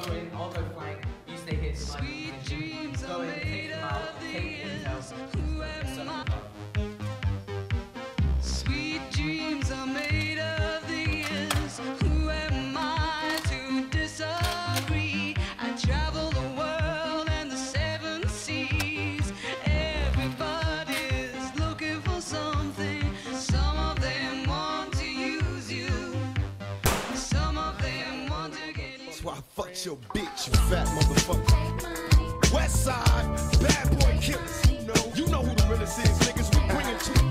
go in, I'll go flank, you stay here, sweet dreams go in, take them out, take intel, sweet dreams are made of these. Who am I to disagree? I travel the world and the 7 seas. Everybody's looking for something. Some of them want to use you. Some of them want to get. That's why I fucked your bitch, you fat motherfucker. West side, bad boy killers. You know who the realest is, niggas. We bring it to you.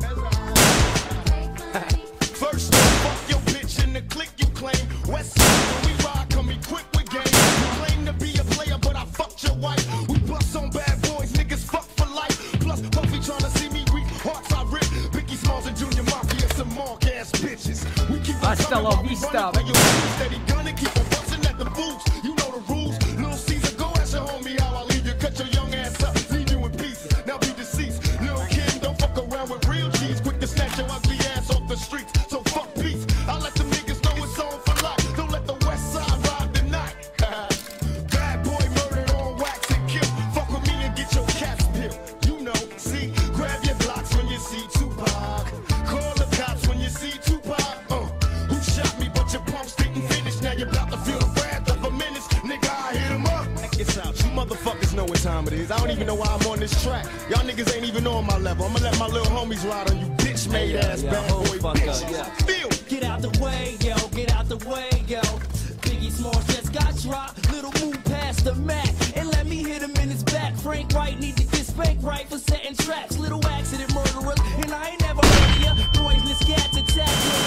First off, fuck your bitch in the clique you claim. West side, when we ride, come equipped with game. You claim to be a player, but I fucked your wife. We bust on bad boys, niggas fuck for life. Plus, Puffy tryna see me weak, hearts I rip. Biggie Smalls and Junior Mafia, some mark ass bitches. We keep on Hasta la vista, baby. Steady gunning, keep on busting at the boots. You know the rules. Little Caesar, go ask your homie how I leave you. Cut your young ass up, leave you in peace. Now be deceased. Lil' Kim, don't fuck around with real cheese. Quick to snatch your ugly ass off the streets. So fuck peace. I let them niggas know it's on for life. Don't let the West Side ride the night. Bad boy murdered on wax and kill. Fuck with me and get your cats peeled. You know, see, grab your blocks when you see Tupac. Call the cops when you see Tupac. Who shot me? But your pumps didn't finish. Now you're about to feel the wrath of a menace. Nigga, I hit him up. It's out. You motherfuckers know what time it is. I don't even know why I'm on this track. Y'all niggas ain't even on my level. I'ma let my little homies ride on you bitch made ass bad boy bitches. Feel. Get out the way, yo, get out the way, yo. Biggie Smalls just got dropped. Little move past the Mac and let me hit him in his back. Frank White need to get spanked right for setting traps. Little accident murderers, and I ain't never heard of ya. Poisonous cats attack when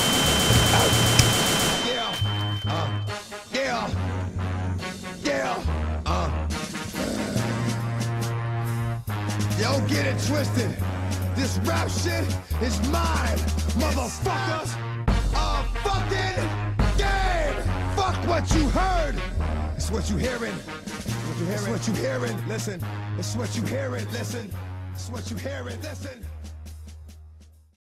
Yo, get it twisted. This rap shit is mine, motherfuckers. Fucking game. Fuck what you heard. It's what you hearing. It's what you hearing. Listen. It's what you hearing. Listen. It's what you hearing. Listen.